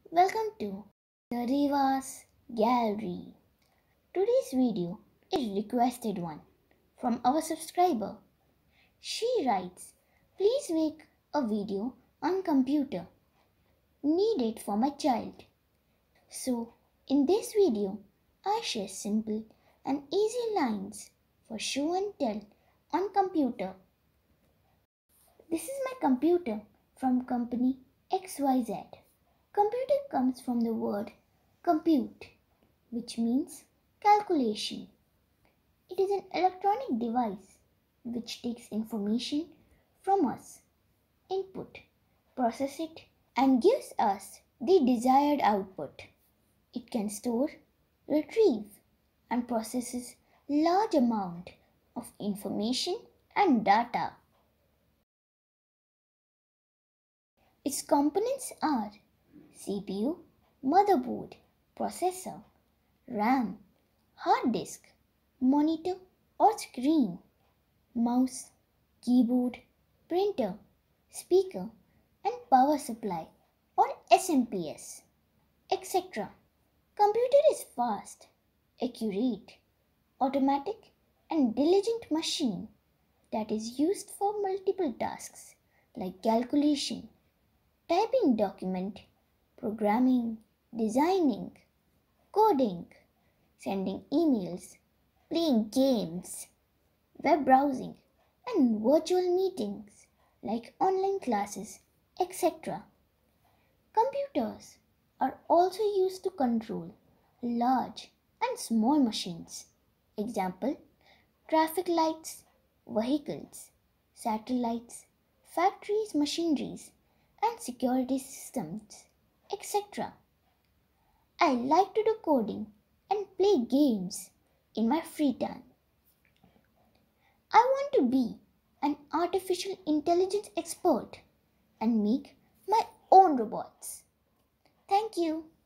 Welcome to the Rewa's Gallery. Today's video is requested one from our subscriber. She writes, please make a video on computer. Need it for my child. So, in this video, I share simple and easy lines for show and tell on computer. This is my computer from company XYZ. Computer comes from the word compute, which means calculation. It is an electronic device which takes information from us, input, process it, and gives us the desired output. It can store, retrieve, and processes large amount of information and data. Its components are CPU, motherboard, processor, RAM, hard disk, monitor or screen, mouse, keyboard, printer, speaker and power supply or SMPS, etc. Computer is fast, accurate, automatic and diligent machine that is used for multiple tasks like calculation, typing document, programming, designing, coding, sending emails, playing games, web browsing, and virtual meetings like online classes, etc. Computers are also used to control large and small machines. Example, traffic lights, vehicles, satellites, factories, machineries, and security systems, etc. I like to do coding and play games in my free time. I want to be an artificial intelligence expert and make my own robots. Thank you.